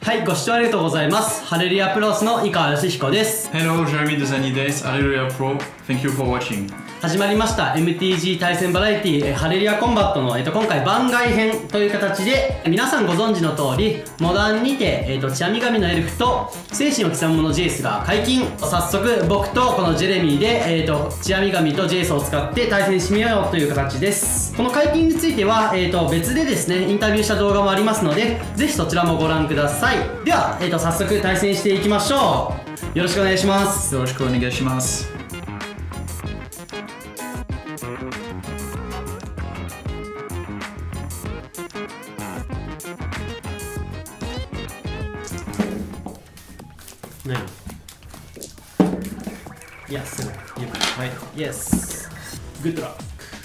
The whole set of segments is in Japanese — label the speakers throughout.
Speaker 1: はい、ご視聴ありがとうございます。ハレルヤプロスの井川義彦です。
Speaker 2: Hello, Jeremy Desani です。Hallelujah Pro. Thank you for watching.
Speaker 1: 始まりました MTG 対戦バラエティハレルヤコンバットの、今回番外編という形で、皆さんご存知の通りモダンにて、血網神のエルフと精神を刻む者ジェイスが解禁。早速僕とこのジェレミーで、血網神とジェイスを使って対戦してみようという形です。この解禁については、別でですねインタビューした動画もありますので、ぜひそちらもご覧ください。では、早速対戦していきましょう。よろしくお願いします。
Speaker 2: よろしくお願いします。
Speaker 1: ねえ。Yes. Right. Yes. Good luck.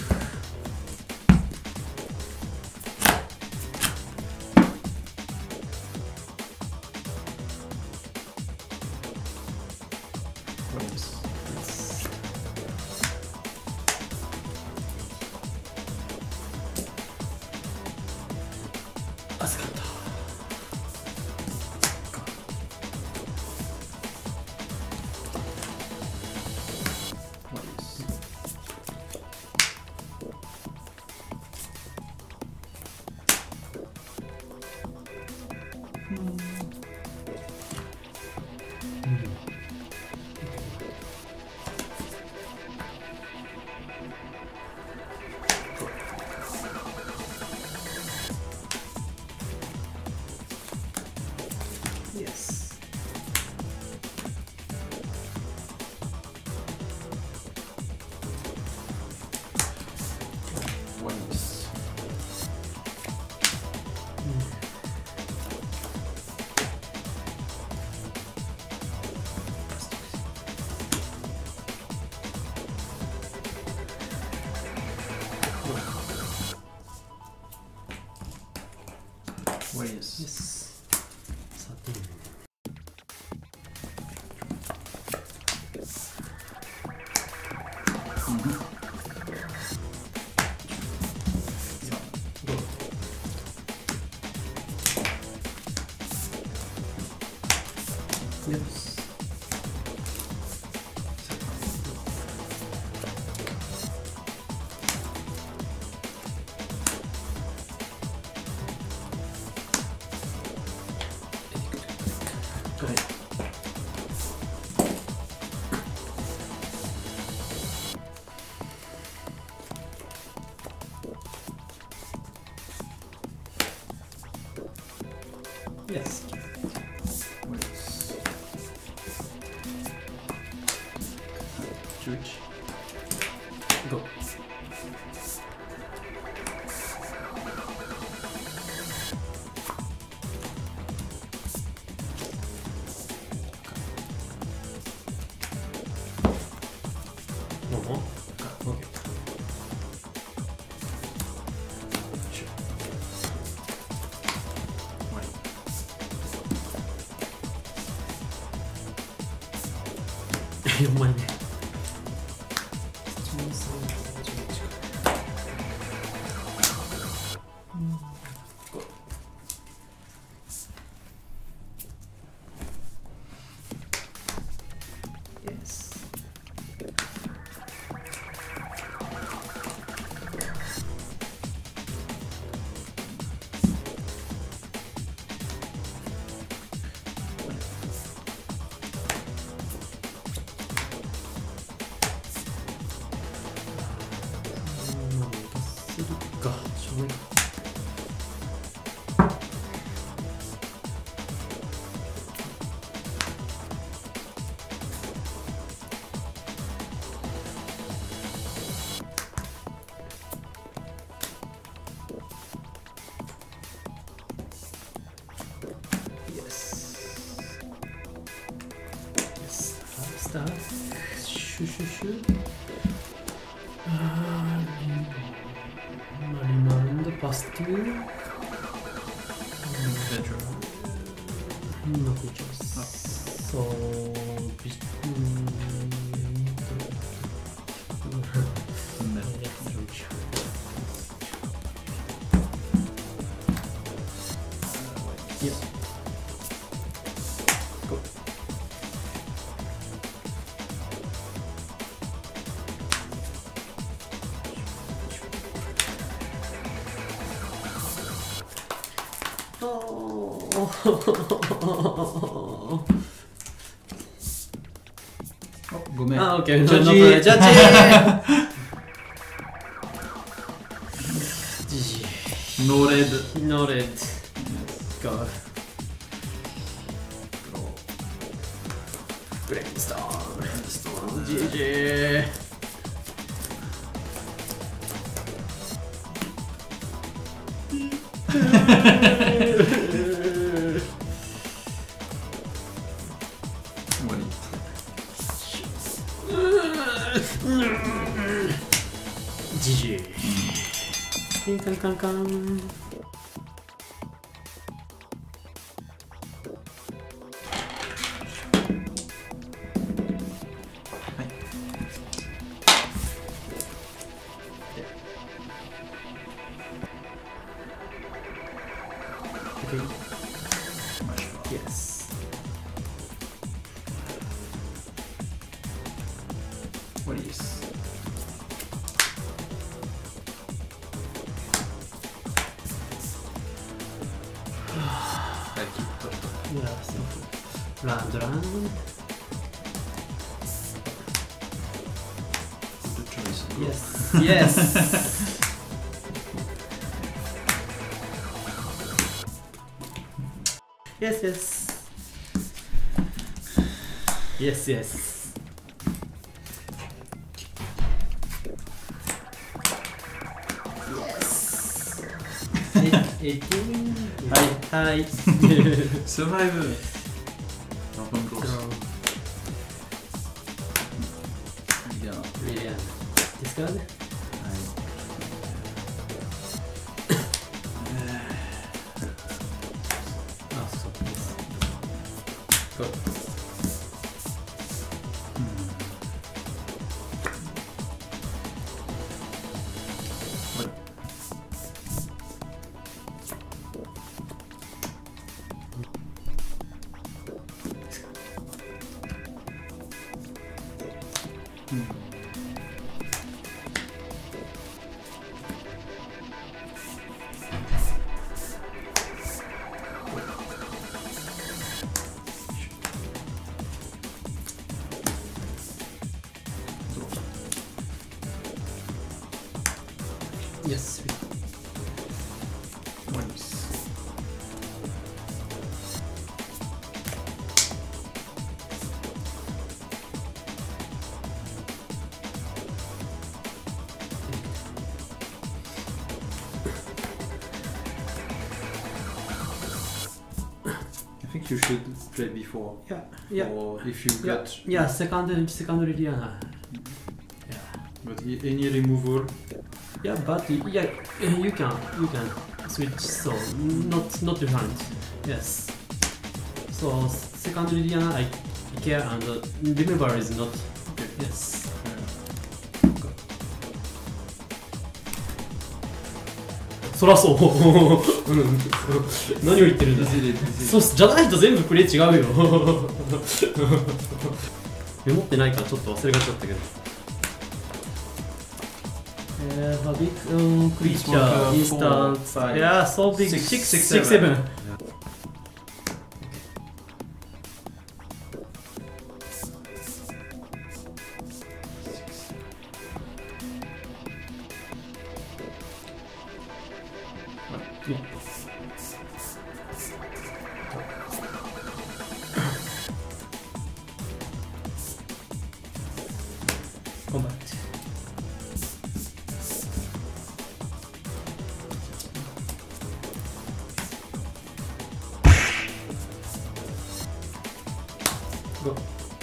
Speaker 1: Yes.
Speaker 2: Once. Yes.
Speaker 1: Yes. 11 Go. No more? Okay. Oh my god. Remind the past two. No features. So yeah.
Speaker 2: ごめん。
Speaker 1: あ、オッケー。
Speaker 2: ジャッジ。
Speaker 1: ジャッジ。
Speaker 2: ノーレッド。
Speaker 1: ノーレッド。ゴー。ブレインストーム。GG。GG。カンカンカン。Yes.
Speaker 2: What is?
Speaker 1: Yes. Round.
Speaker 2: Good choice.
Speaker 1: Yes. Yes. Yes. Yes. Yes. Yes. 18. はい。
Speaker 2: Survive. Open close.
Speaker 1: Brilliant. Discard. Ah, so this. Go. Yes.
Speaker 2: What is? I think you should play before.
Speaker 1: Yeah.
Speaker 2: Or if you
Speaker 1: Yeah.
Speaker 2: got.
Speaker 1: Yeah. Second Liliana. Yeah.
Speaker 2: But any removal.
Speaker 1: Yeah, but yeah, you can switch. So not different. Yes. So second Liliana, I care and removal is not.
Speaker 2: Okay.
Speaker 1: Yes.
Speaker 2: Yeah.
Speaker 1: そらそう何を言ってるんだそうじゃないと全部プレイ違うよメモってないからちょっと忘れがちだったけどa big creature instant yeah so big 6 7 combat go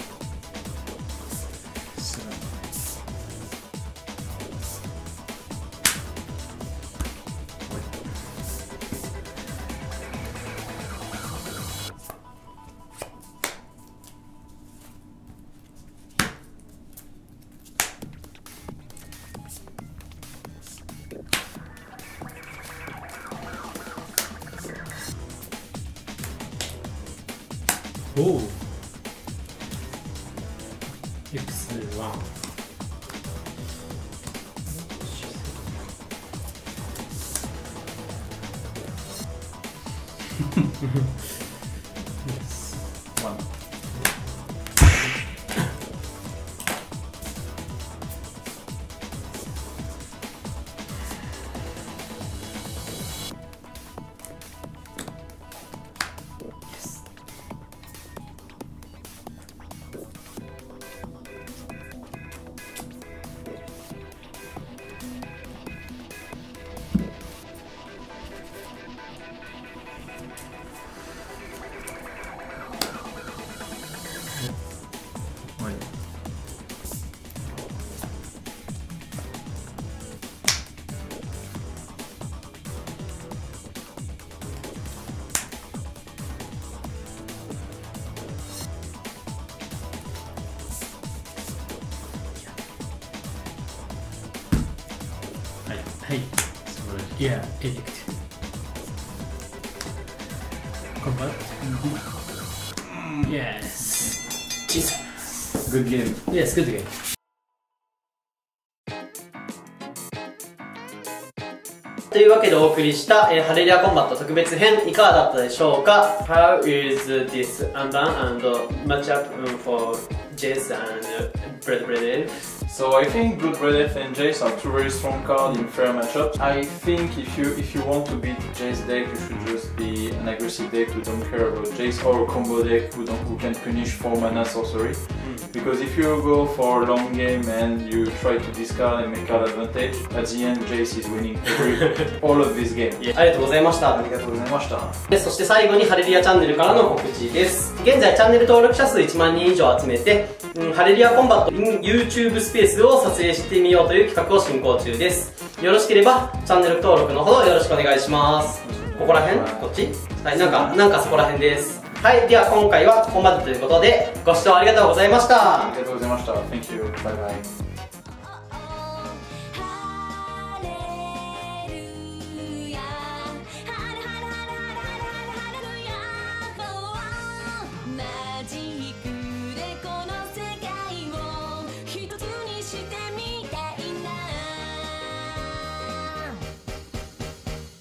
Speaker 1: おお X1
Speaker 2: What One.
Speaker 1: はい。Yeah, edict. Combat. Yes.
Speaker 2: Good game.
Speaker 1: Yes, good game. というわけでお送りした、ハレリアコンバット特別編いかがだったでしょうか？ How is this Anban and matchup for Jace and Brede?
Speaker 2: So I think Good Redef and Jace are two very strong cards in fair matchups. I think if you want to beat Jace deck, you should just be an aggressive deck who don't care about Jace, or a combo deck who can punish 4 mana sorcery. Because if you go for a long game and you try to discard and make card advantage, at the end Jace is winning all of this game.
Speaker 1: ありがとうございました。
Speaker 2: ありがとうございました。
Speaker 1: で、そして最後にハレリアチャンネルからの告知です。現在チャンネル登録者数1万人以上集めて、ハレリアコンバット in YouTube スペースを撮影してみようという企画を進行中です。よろしければチャンネル登録のほどよろしくお願いします。ここら辺？こっち？はい、なんかそこら辺です。はい、では今回はここまでということで、ご視聴ありがとうございました。
Speaker 2: ありがとうございました。Thank you. Bye bye.